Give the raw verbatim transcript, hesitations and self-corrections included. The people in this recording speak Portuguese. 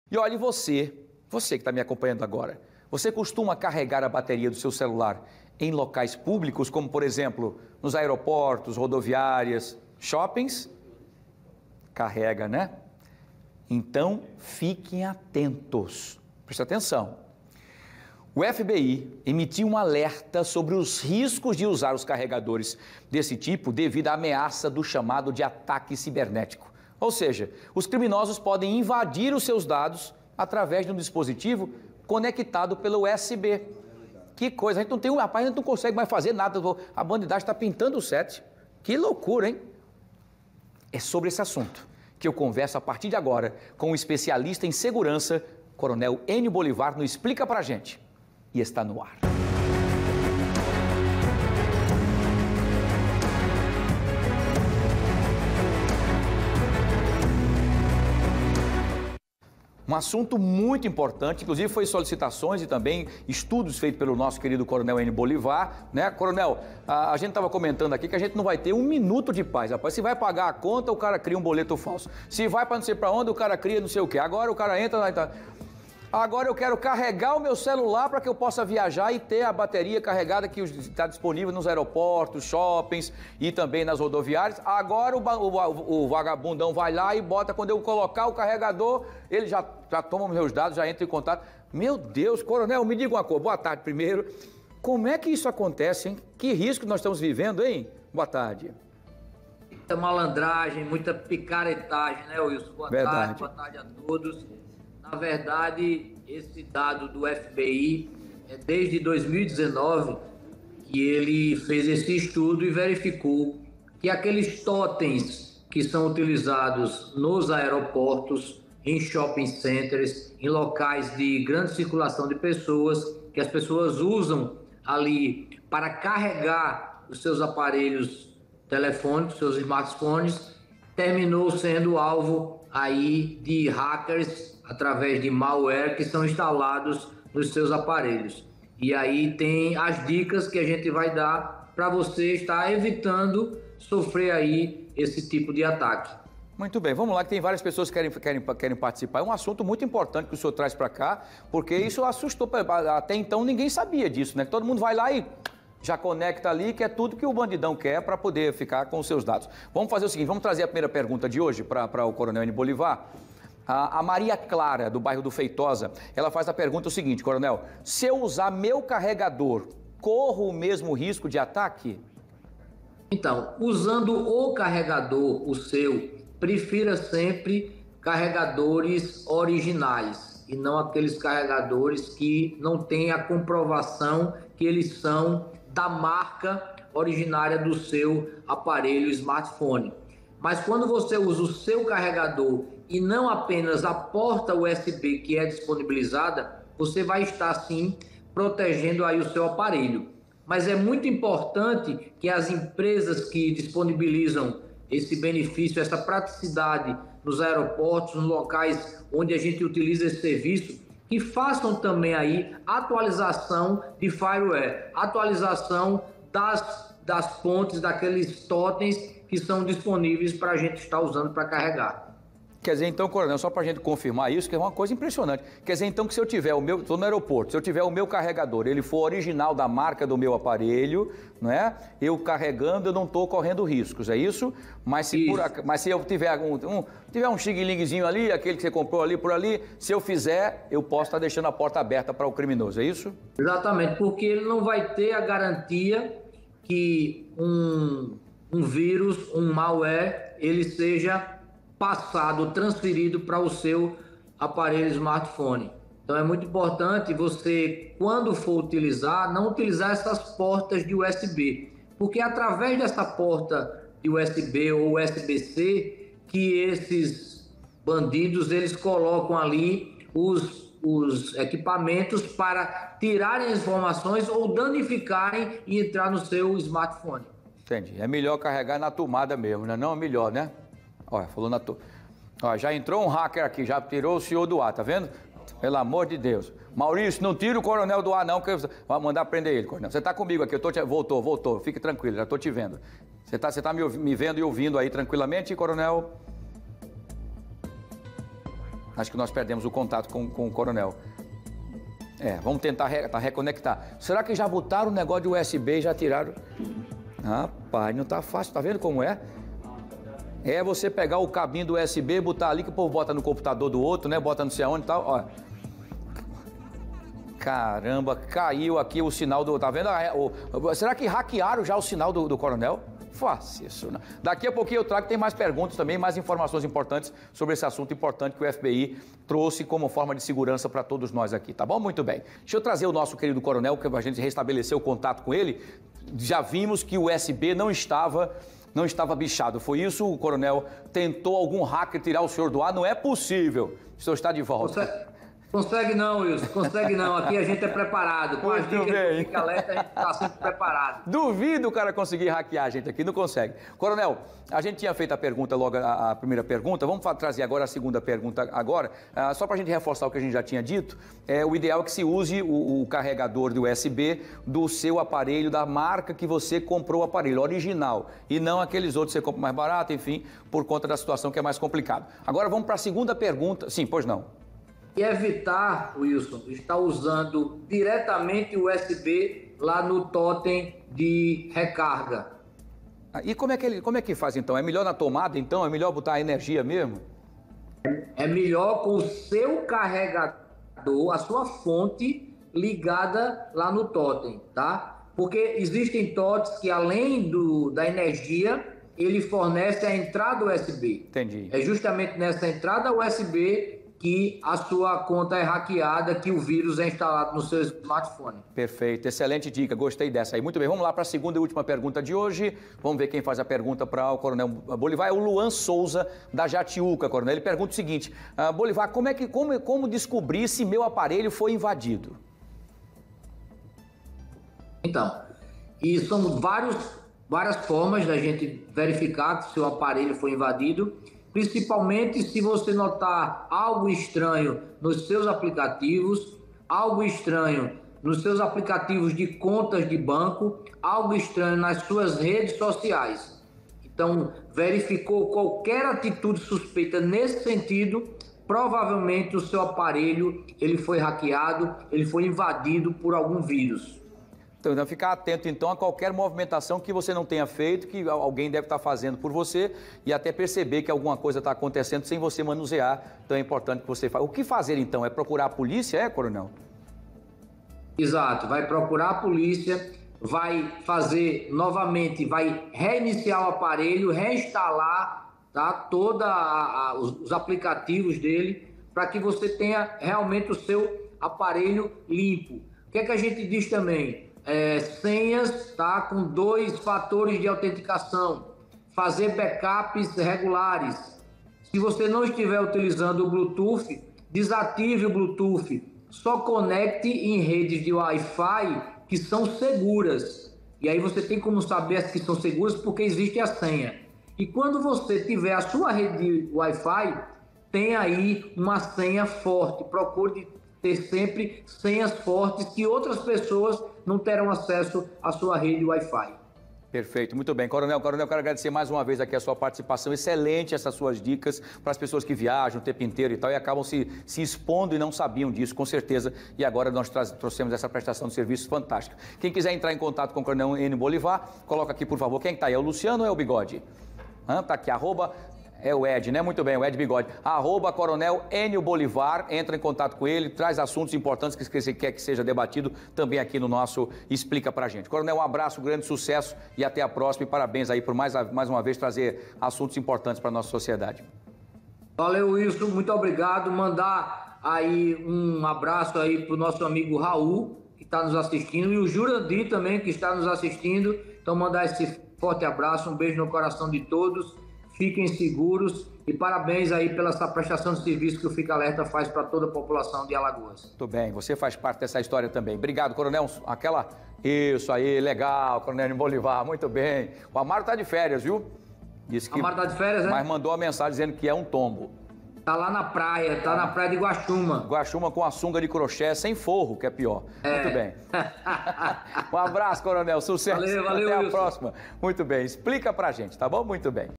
E olhe você, você que está me acompanhando agora, você costuma carregar a bateria do seu celular em locais públicos, como por exemplo, nos aeroportos, rodoviárias, shoppings? Carrega, né? Então, fiquem atentos. Preste atenção. O F B I emitiu um alerta sobre os riscos de usar os carregadores desse tipo devido à ameaça do chamado de ataque cibernético. Ou seja, os criminosos podem invadir os seus dados através de um dispositivo conectado pelo U S B. Que coisa, a gente não tem um rapaz, a gente não consegue mais fazer nada, a bandidagem está pintando o set. Que loucura, hein? É sobre esse assunto que eu converso a partir de agora com um especialista em segurança, Coronel Enio Bolivar, no Explica Pra Gente. E está no ar. Um assunto muito importante, inclusive foi solicitações e também estudos feitos pelo nosso querido Coronel Enio Bolivar, né? Coronel, a, a gente estava comentando aqui que a gente não vai ter um minuto de paz, rapaz. Se vai pagar a conta, o cara cria um boleto falso. Se vai para não sei para onde, o cara cria não sei o quê. Agora o cara entra lá e tá... Agora eu quero carregar o meu celular para que eu possa viajar e ter a bateria carregada que está disponível nos aeroportos, shoppings e também nas rodoviárias. Agora o, o, o vagabundão vai lá e bota, quando eu colocar o carregador, ele já, já toma meus dados, já entra em contato. Meu Deus, Coronel, me diga uma coisa. Boa tarde primeiro. Como é que isso acontece, hein? Que risco nós estamos vivendo, hein? Boa tarde. Muita malandragem, muita picaretagem, né, Wilson? Boa Verdade. tarde, boa tarde a todos. Na verdade, esse dado do F B I é desde dois mil e dezenove que ele fez esse estudo e verificou que aqueles totens que são utilizados nos aeroportos, em shopping centers, em locais de grande circulação de pessoas, que as pessoas usam ali para carregar os seus aparelhos telefônicos, seus smartphones, terminou sendo alvo aí de hackers através de malware que são instalados nos seus aparelhos. E aí tem as dicas que a gente vai dar para você estar evitando sofrer aí esse tipo de ataque. Muito bem, vamos lá, que tem várias pessoas que querem, querem, querem participar. É um assunto muito importante que o senhor traz para cá, porque isso assustou, até então ninguém sabia disso, né? Todo mundo vai lá e já conecta ali, que é tudo que o bandidão quer para poder ficar com os seus dados. Vamos fazer o seguinte, vamos trazer a primeira pergunta de hoje para o Coronel Enio Bolivar. A, a Maria Clara, do bairro do Feitosa, ela faz a pergunta o seguinte, Coronel, se eu usar meu carregador, corro o mesmo risco de ataque? Então, usando o carregador, o seu, prefira sempre carregadores originais e não aqueles carregadores que não têm a comprovação que eles são da marca originária do seu aparelho smartphone. Mas quando você usa o seu carregador e não apenas a porta U S B que é disponibilizada, você vai estar sim protegendo aí o seu aparelho. Mas é muito importante que as empresas que disponibilizam esse benefício, essa praticidade nos aeroportos, nos locais onde a gente utiliza esse serviço, que façam também aí atualização de fireware, atualização das, das fontes, daqueles totens que são disponíveis para a gente estar usando para carregar. Quer dizer, então, Coronel, só para a gente confirmar isso, que é uma coisa impressionante. Quer dizer, então, que se eu tiver o meu, estou no aeroporto, se eu tiver o meu carregador, ele for original da marca do meu aparelho, não é? Eu carregando, eu não estou correndo riscos, é isso? Mas se, isso. Por, mas se eu tiver um, um, tiver um xing-lingzinho ali, aquele que você comprou ali por ali, se eu fizer, eu posso estar deixando a porta aberta para o criminoso, é isso? Exatamente, porque ele não vai ter a garantia que um, um vírus, um malware, ele seja passado, transferido para o seu aparelho smartphone. Então é muito importante você, quando for utilizar, não utilizar essas portas de U S B, porque é através dessa porta de U S B ou U S B C que esses bandidos eles colocam ali os, os equipamentos para tirarem as informações ou danificarem e entrar no seu smartphone. Entendi. É melhor carregar na tomada mesmo, né? Não é melhor, né? Olha, falou na to... Olha, já entrou um hacker aqui, já tirou o senhor do ar, tá vendo? Pelo amor de Deus. Maurício, não tira o coronel do ar não, que vai mandar prender ele, coronel. Você tá comigo aqui, eu tô te... Voltou, voltou, fique tranquilo, já tô te vendo. Você tá, você tá me, ouv... me vendo e ouvindo aí tranquilamente, coronel? Acho que nós perdemos o contato com, com o coronel. É, vamos tentar re, tá, reconectar. Será que já botaram o negócio de U S B e já tiraram? Rapaz, não tá fácil, tá vendo como é? É você pegar o cabinho do U S B, botar ali, que o povo bota no computador do outro, né? Bota não sei aonde e tal, ó. Caramba, caiu aqui o sinal do... Tá vendo? O, será que hackearam já o sinal do, do coronel? Faça isso, né? Daqui a pouquinho eu trago, tem mais perguntas também, mais informações importantes sobre esse assunto importante que o F B I trouxe como forma de segurança para todos nós aqui, tá bom? Muito bem. Deixa eu trazer o nosso querido coronel, que a gente restabeleceu o contato com ele. Já vimos que o U S B não estava... não estava bichado. Foi isso? O coronel tentou algum hacker tirar o senhor do ar? Não é possível. O senhor está de volta. Consegue, consegue não, Wilson. Consegue não. Aqui a gente é preparado. Com as dicas Fica Alerta, a gente está sempre preparado. Duvido o cara conseguir hackear a gente aqui. Não consegue. Coronel, a gente tinha feito a pergunta logo, a, a primeira pergunta. Vamos trazer agora a segunda pergunta agora. Ah, só para a gente reforçar o que a gente já tinha dito. É, o ideal é que se use o, o carregador do U S B do seu aparelho, da marca que você comprou o aparelho, original. E não aqueles outros que você compra mais barato, enfim, por conta da situação que é mais complicado. Agora vamos para a segunda pergunta. Sim, pois não. E evitar, Wilson, estar usando diretamente o U S B lá no totem de recarga. E como é que ele, como é que faz então? É melhor na tomada então? É melhor botar a energia mesmo? É melhor com o seu carregador, a sua fonte ligada lá no totem, tá? Porque existem totens que além do, da energia, ele fornece a entrada U S B. Entendi. É justamente nessa entrada U S B que a sua conta é hackeada, que o vírus é instalado no seu smartphone. Perfeito, excelente dica, gostei dessa aí. Muito bem, vamos lá para a segunda e última pergunta de hoje. Vamos ver quem faz a pergunta para o coronel Bolivar. É o Luan Souza, da Jatiuca, coronel. Ele pergunta o seguinte, ah, Bolivar, como, é que, como, como descobrir se meu aparelho foi invadido? Então, e são vários, várias formas da gente verificar que seu aparelho foi invadido. Principalmente se você notar algo estranho nos seus aplicativos, algo estranho nos seus aplicativos de contas de banco, algo estranho nas suas redes sociais. Então, verificou qualquer atitude suspeita nesse sentido, provavelmente o seu aparelho ele foi hackeado, ele foi invadido por algum vírus. Então, ficar atento, então, a qualquer movimentação que você não tenha feito, que alguém deve estar fazendo por você e até perceber que alguma coisa está acontecendo sem você manusear. Então, é importante que você faça. O que fazer, então? É procurar a polícia, é, coronel? Exato. Vai procurar a polícia, vai fazer novamente, vai reiniciar o aparelho, reinstalar, tá, todos os aplicativos dele, para que você tenha realmente o seu aparelho limpo. O que é que a gente diz também? É, senhas, tá, com dois fatores de autenticação, fazer backups regulares. Se você não estiver utilizando o Bluetooth, desative o Bluetooth, só conecte em redes de Wi-Fi que são seguras. E aí você tem como saber as que são seguras porque existe a senha. E quando você tiver a sua rede de Wi-Fi, tem aí uma senha forte. Procure ter sempre senhas fortes que outras pessoas não terão acesso à sua rede Wi-Fi. Perfeito, muito bem. Coronel, Coronel, quero agradecer mais uma vez aqui a sua participação. Excelente essas suas dicas para as pessoas que viajam o tempo inteiro e tal e acabam se, se expondo e não sabiam disso, com certeza. E agora nós trouxemos essa prestação de serviços fantástica. Quem quiser entrar em contato com o Coronel Enio Bolivar, coloca aqui, por favor. Quem está aí? É o Luciano ou é o Bigode? Está aqui, arroba... É o Ed, né? Muito bem, o Ed Bigode. Arroba Coronel Enio Bolivar, entra em contato com ele, traz assuntos importantes que você quer que seja debatido também aqui no nosso Explica Pra Gente. Coronel, um abraço, grande sucesso e até a próxima. E parabéns aí por mais, mais uma vez trazer assuntos importantes para a nossa sociedade. Valeu, Wilson, muito obrigado. Mandar aí um abraço aí pro nosso amigo Raul, que está nos assistindo, e o Jurandir também, que está nos assistindo. Então, mandar esse forte abraço, um beijo no coração de todos. Fiquem seguros e parabéns aí pela essa prestação de serviço que o Fica Alerta faz para toda a população de Alagoas. Muito bem, você faz parte dessa história também. Obrigado, Coronel. Aquela... Isso aí, legal, Coronel Bolivar, muito bem. O Amaro está de férias, viu? Disse que... Amaro está de férias, né? Mas mandou a mensagem dizendo que é um tombo. Tá lá na praia, tá na praia de Guaxuma. Guaxuma com a sunga de crochê, sem forro, que é pior. É. Muito bem. Um abraço, Coronel, sucesso. Valeu, valeu, Até a Wilson. próxima. Muito bem, explica pra gente, tá bom? Muito bem.